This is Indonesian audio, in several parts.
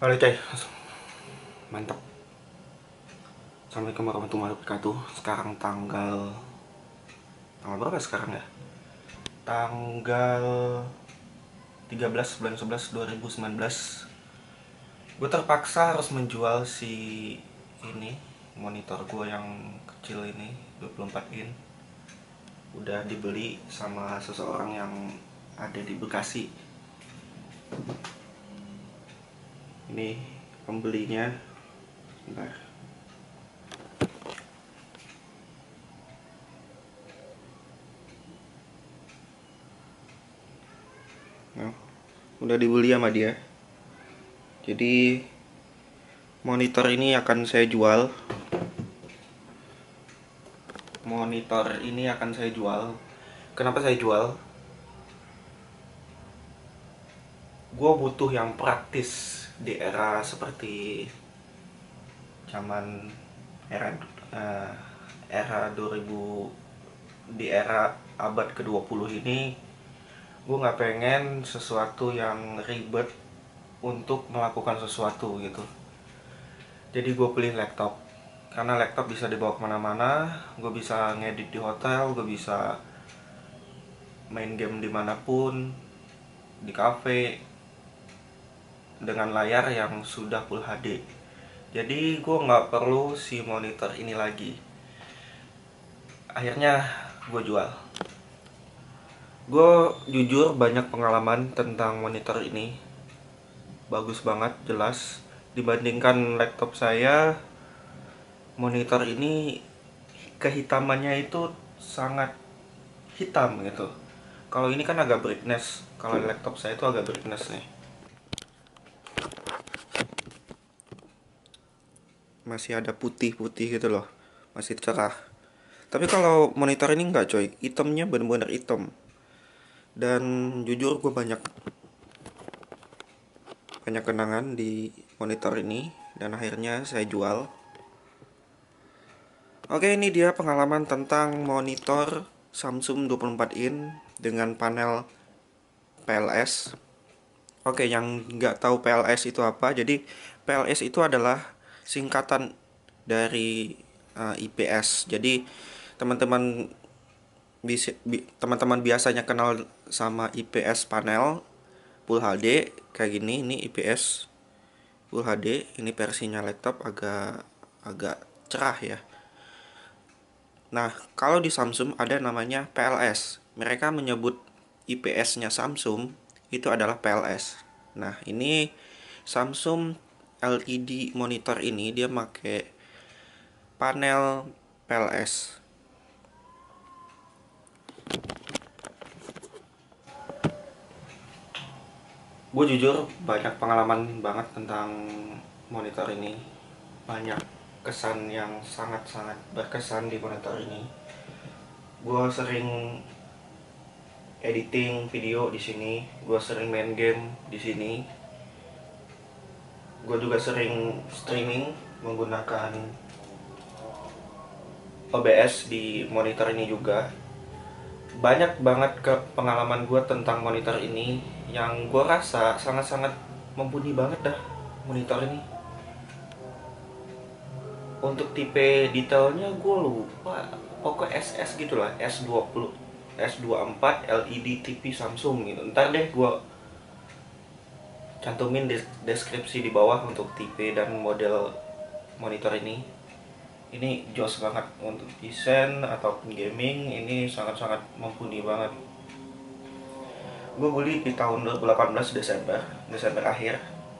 Halo coy, mantap. Assalamualaikum warahmatullahi wabarakatuh. Sekarang tanggal berapa sekarang ya? Tanggal 13 bulan 11 2019. Gue terpaksa harus menjual si ini monitor gue yang kecil ini 24 in. Udah dibeli sama seseorang yang ada di Bekasi. Ini pembelinya. Bentar. Nah, udah dibeli sama dia. Jadi monitor ini akan saya jual. Kenapa saya jual? Gue butuh yang praktis di era seperti zaman era eh, era 2000, di era abad ke-20 ini. Gue nggak pengen sesuatu yang ribet untuk melakukan sesuatu gitu. Jadi gue pilih laptop karena laptop bisa dibawa kemana-mana. Gue bisa ngedit di hotel, gue bisa main game dimanapun, di cafe, dengan layar yang sudah Full HD. Jadi gue nggak perlu si monitor ini lagi. Akhirnya gue jual. Gue jujur banyak pengalaman tentang monitor ini. Bagus banget, jelas. Dibandingkan laptop saya, monitor ini kehitamannya itu sangat hitam gitu. Kalau ini kan agak brightness. Kalau laptop saya itu agak brightness nih. Masih ada putih-putih gitu loh. Masih cerah. Tapi kalau monitor ini enggak coy, hitamnya bener-bener hitam. Dan jujur gue banyak kenangan di monitor ini. Dan akhirnya saya jual. Oke, ini dia pengalaman tentang monitor Samsung 24 in dengan panel PLS. Oke, yang nggak tahu PLS itu apa, jadi PLS itu adalah singkatan dari IPS. Jadi teman-teman teman-teman biasanya kenal sama IPS panel Full HD kayak gini. Ini IPS Full HD. Ini versinya laptop agak agak cerah ya. Nah, kalau di Samsung ada namanya PLS. Mereka menyebut IPS-nya Samsung itu adalah PLS. Nah, ini Samsung LED monitor ini dia pakai panel PLS. Gue jujur banyak pengalaman banget tentang monitor ini. Banyak kesan yang sangat-sangat berkesan di monitor ini. Gue sering editing video di sini, gue sering main game di sini. Gue juga sering streaming menggunakan OBS di monitor ini juga. Banyak banget pengalaman gue tentang monitor ini yang gue rasa sangat-sangat mumpuni banget dah monitor ini. Untuk tipe detailnya gue lupa, pokoknya SS gitulah, S20, S24 LED TV Samsung gitu. Ntar deh gue cantumin deskripsi di bawah untuk tipe dan model monitor ini. Ini jos banget untuk desain ataupun gaming, ini sangat-sangat mumpuni banget. Gue beli di tahun 2018 Desember akhir.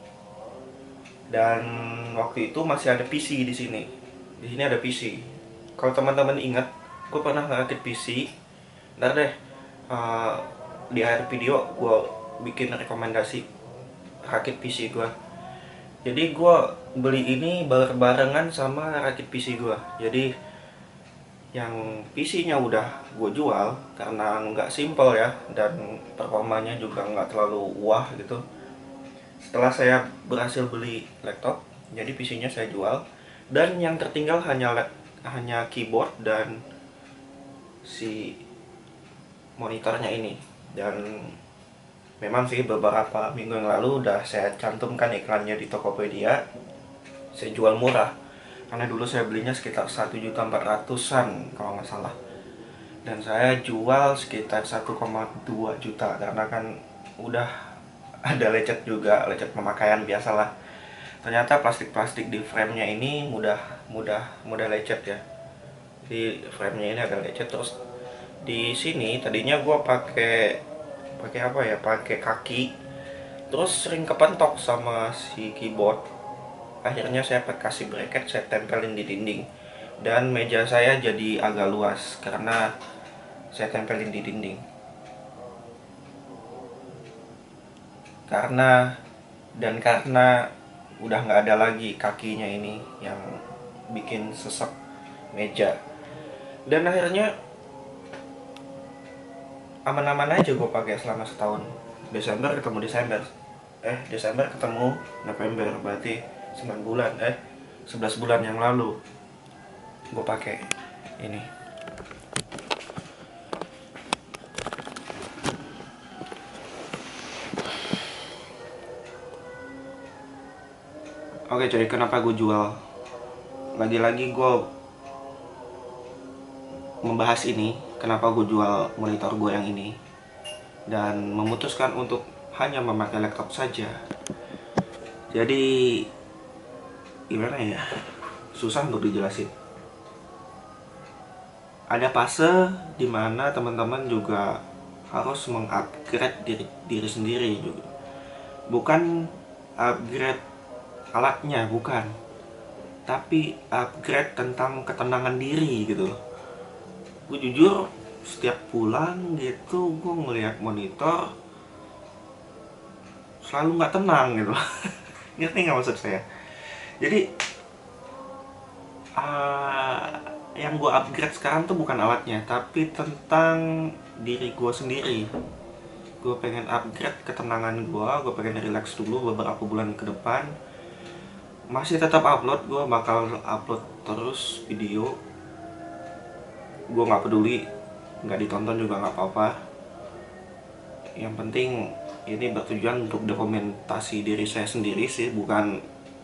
Dan waktu itu masih ada PC di sini. Di sini ada PC. Kalau teman-teman ingat, gue pernah ngerakit PC. Ntar deh, di akhir video gue bikin rekomendasi rakit PC gue. Jadi gue beli ini barengan sama rakit PC gue. Jadi yang PC-nya udah gue jual karena nggak simple ya, dan performanya juga nggak terlalu wah gitu. Setelah saya berhasil beli laptop, jadi PC-nya saya jual, dan yang tertinggal hanya keyboard dan si monitornya ini. Dan Memang sih beberapa minggu yang lalu udah saya cantumkan iklannya di Tokopedia. Saya jual murah karena dulu saya belinya sekitar 1.400.000-an kalau nggak salah, dan saya jual sekitar 1,2 juta karena kan udah ada lecet juga, lecet pemakaian biasalah. Ternyata plastik-plastik di framenya ini mudah lecet ya. Jadi framenya ini agak lecet. Terus di sini tadinya gue pakai apa ya, pakai kaki, terus sering kepentok sama si keyboard. Akhirnya saya kasih bracket, saya tempelin di dinding, dan meja saya jadi agak luas karena saya tempelin di dinding. Karena udah nggak ada lagi kakinya ini yang bikin sesek meja. Dan akhirnya aman-aman aja gue pakai selama setahun. Desember ketemu Desember ketemu November, berarti 9 bulan 11 bulan yang lalu gue pakai ini. Oke, jadi kenapa gue jual? Lagi-lagi gue membahas ini, kenapa gue jual monitor gue yang ini dan memutuskan untuk hanya memakai laptop saja. Jadi gimana ya, susah untuk dijelasin. Ada fase dimana teman-teman juga harus mengupgrade diri sendiri juga. Bukan upgrade alatnya, bukan, tapi upgrade tentang ketenangan diri gitu. Gue jujur setiap pulang gitu gue ngeliat monitor selalu nggak tenang gitu. Ngerti nggak maksud saya? Jadi yang gue upgrade sekarang tuh bukan alatnya, tapi tentang diri gue sendiri. Gue pengen upgrade ketenangan gue pengen relax dulu beberapa bulan ke depan. Masih tetap upload, gue bakal upload terus video. Gue nggak peduli nggak ditonton juga nggak apa-apa. Yang penting ini bertujuan untuk dokumentasi diri saya sendiri sih, bukan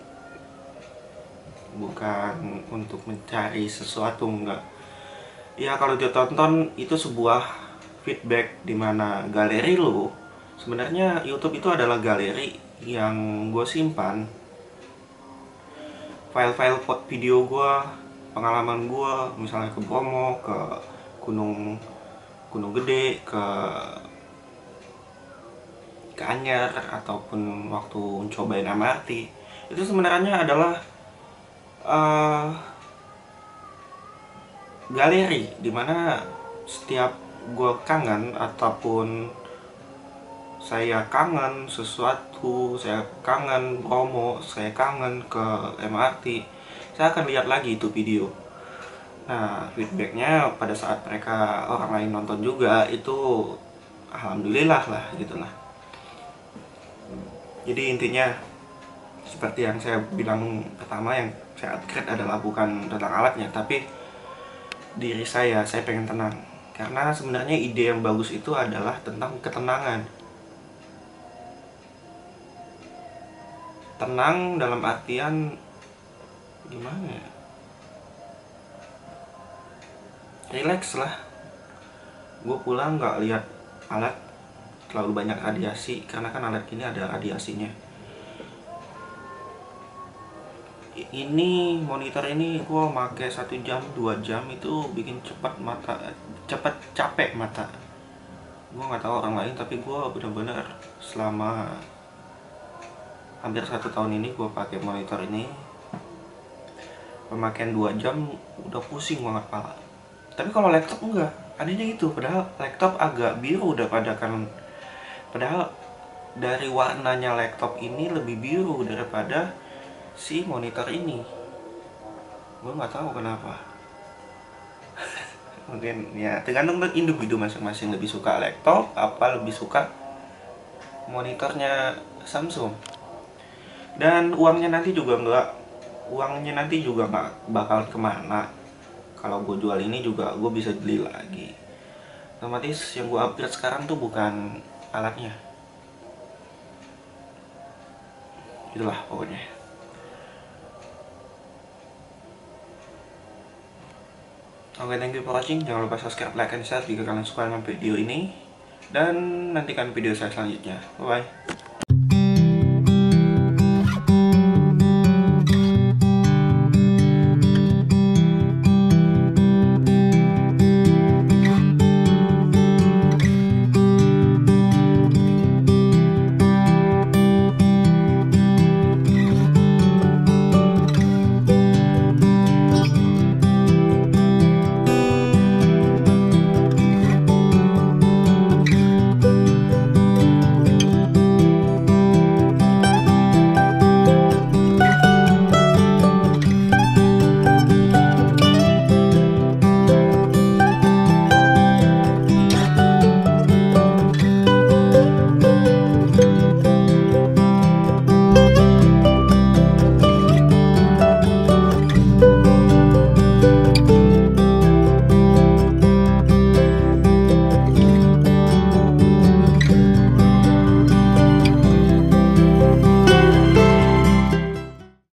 untuk mencari sesuatu, enggak. Ya kalau ditonton itu sebuah feedback, dimana galeri lo, sebenarnya YouTube itu adalah galeri yang gue simpan file-file video gue, pengalaman gue, misalnya ke Bromo, ke Gunung Gede, ke Anyer, ataupun waktu cobain MRT. Itu sebenarnya adalah galeri dimana setiap gue kangen ataupun saya kangen sesuatu, saya kangen Bromo, saya kangen ke MRT, saya akan lihat lagi itu video. Nah, feedbacknya pada saat mereka orang lain nonton juga itu alhamdulillah lah gitulah. Jadi intinya seperti yang saya bilang pertama, yang saya upgrade adalah bukan tentang alatnya, tapi diri saya pengen tenang. Karena sebenarnya ide yang bagus itu adalah tentang ketenangan. Tenang dalam artian gimana ya, relax lah. Gue pulang nggak lihat alat terlalu banyak radiasi, karena kan alat ini ada radiasinya. Ini monitor ini gue pakai 1 jam 2 jam itu bikin cepet capek mata. Gue nggak tahu orang lain, tapi gue bener-bener selama hampir 1 tahun ini gue pakai monitor ini, pemakaian 2 jam udah pusing banget kepala. Tapi kalau laptop enggak, anehnya itu. Padahal laptop agak biru padahal dari warnanya laptop ini lebih biru daripada si monitor ini. Gue nggak tahu kenapa. Mungkin ya tergantung individu masing-masing, lebih suka laptop apa lebih suka monitornya Samsung. Dan uangnya nanti juga nggak bakal kemana. Kalau gue jual ini juga gue bisa beli lagi. Otomatis yang gue upgrade sekarang tuh bukan alatnya, Itulah pokoknya. Oke, thank you for watching. Jangan lupa subscribe, like, and share jika kalian suka dengan video ini. Dan nantikan video saya selanjutnya. Bye bye.